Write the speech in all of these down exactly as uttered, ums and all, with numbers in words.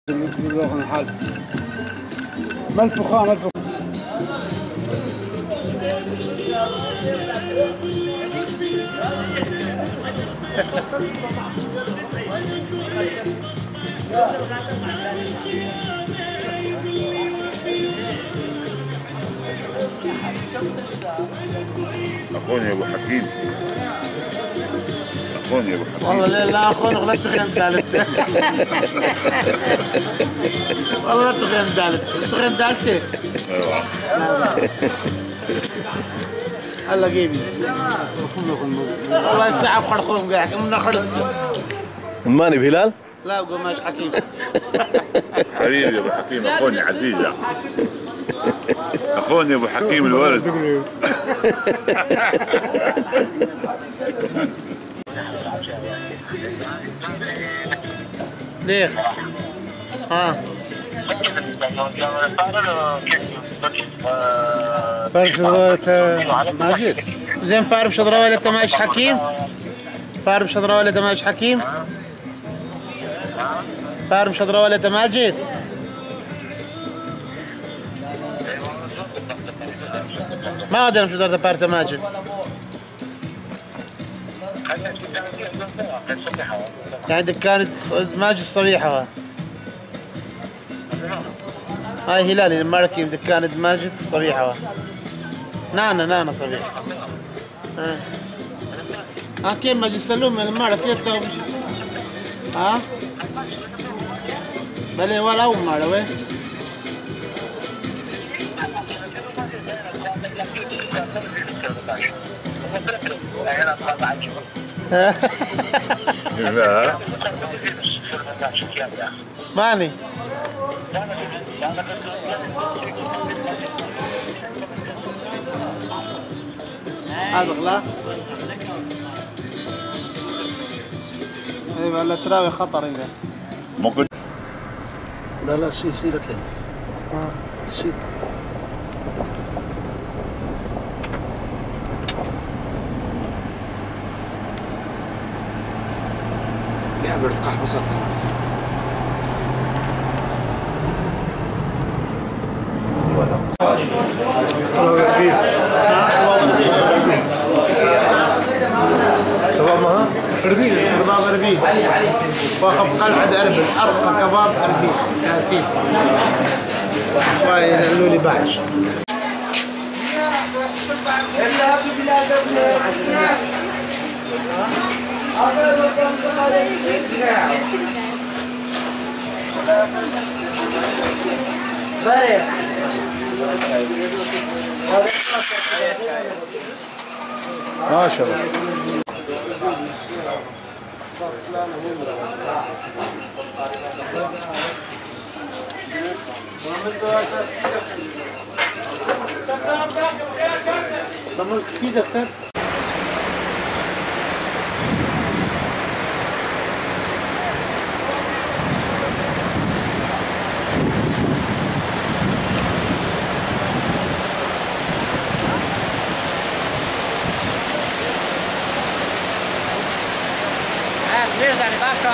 الحال ما الفخام ما الفخام اخوني يا ابو حكيم اخوني يا ابو حكيم والله لا لا اخوني غلطت خيم ثالث والله غلطت خيم ثالث خيم ثالث ايوه هلا جيبي والله الساعة بخرخوم قاعد من خرج ماني بهلال؟ لا قماش حكيم حبيبي يا ابو حكيم اخوني عزيزة اخوني ابو حكيم الولد ديخ ها بارم شضراوة ماجد زين بارم شضراوة تماش حكيم بارم شضراوة تماش حكيم بارم شضراوة ماجد ما ادري شو دارت بارت ماجد يعني دكانة ماجد صبيحة هاي هلالي الماركي دكانة ماجد صبيحة نانا نانا صبيحة ها ها كيف ماجد سلوم من الماركي ها بلي ولا أول مرة وين لا ماني هذا غلا ايوه لا تراوي خطر اذا ممكن لا لا سي سي لك اه سي يا برتقح بسط كباب ما اربيل كباب اربيل واخذ قلعه اربل ارقى كباب اربيل ياسين واي قالوا لي بعش ما شاء الله ضمن كسي دفتر Lihat dari kakak.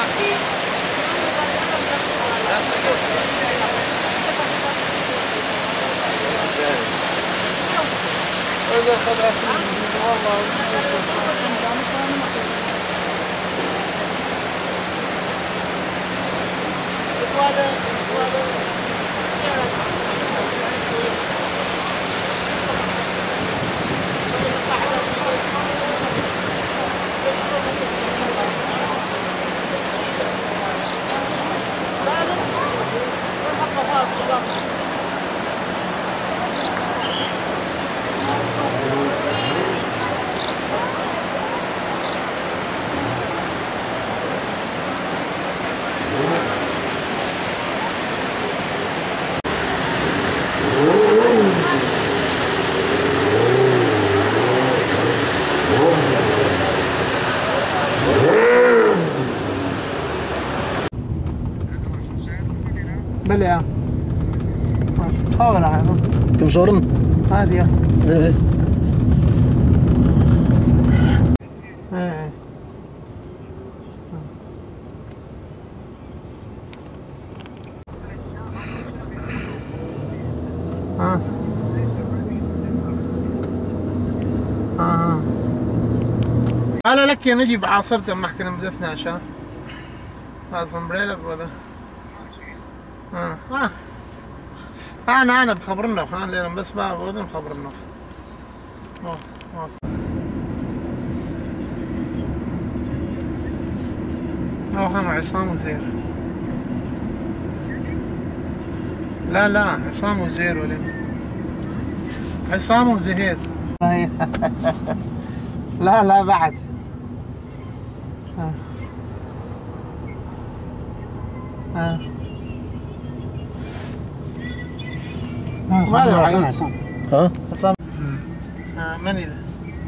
بلى مصور هذا كم صورن؟ هذه ايه ايه ها ها هلا لك يا نجيب عاصرت محكمة بدثنا عشان لازم بريلك وذا ها ها انا انا بخبرنا خان لين بس ما بودن بخبرنا اه اه اه هم عصام وزير لا لا عصام وزير ولا عصام وزهير لا لا بعد ها ها ماذا عصام ها عصام ها من ذا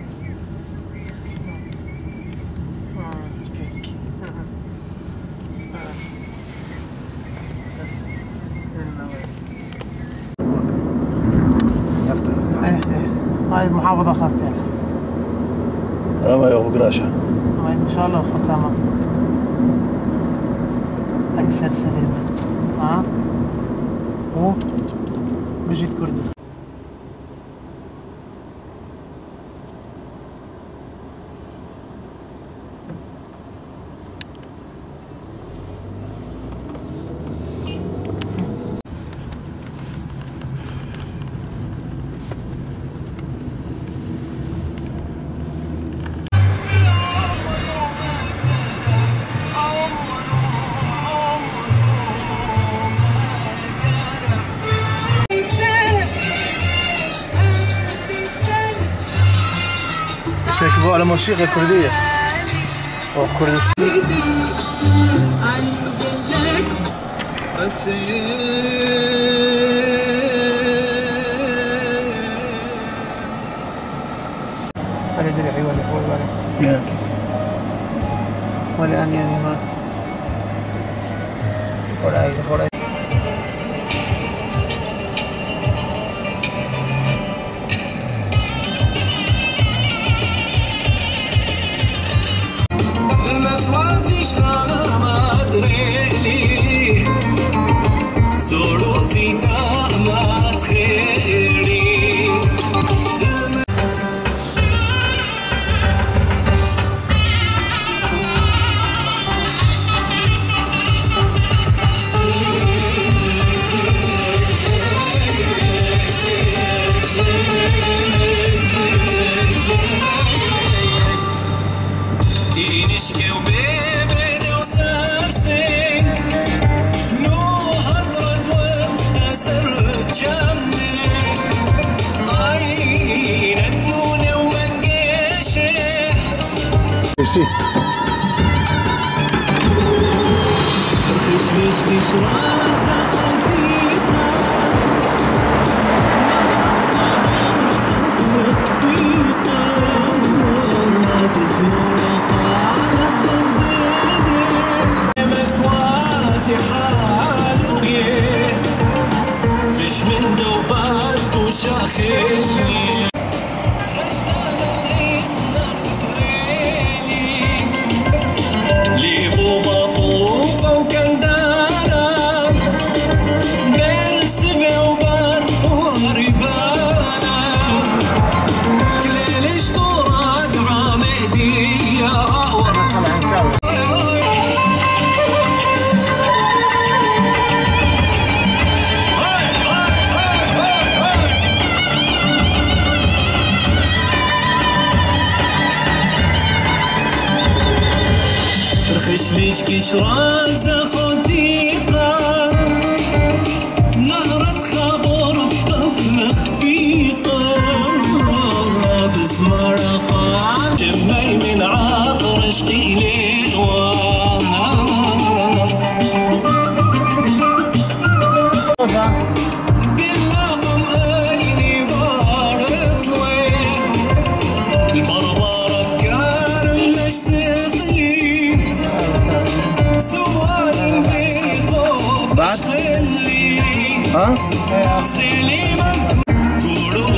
يفتح ايه ايه هاي المحافظة خاصتها انا ما يوفق قراشة هاي ان شاء الله ختامة هاي سلسلة ها هو بجيت كردستان يركبوا على موسيقى كردية أو كردستان ولا درعي ولا حول ولا ولا أن يعني ما ولا أي ولا سي خشليش رازة خطيطة نهرة خبر بطبل خبيطة بزمرقة جمي من عطر شقيلي باللقم أيني بارت لي البربرة بكارم لش سقلي سوال بيضو بشخلي ها سليمان كورو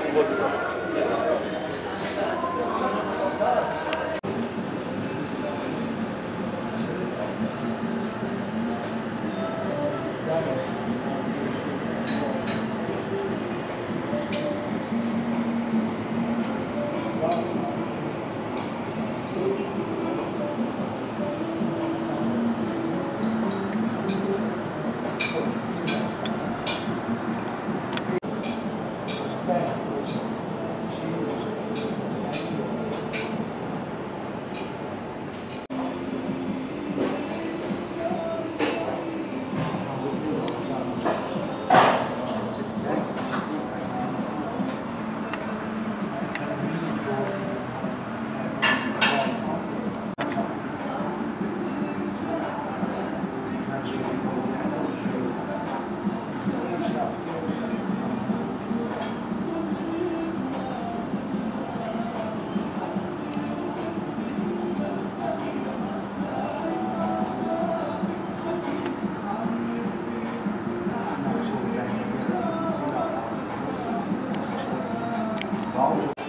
Paulo.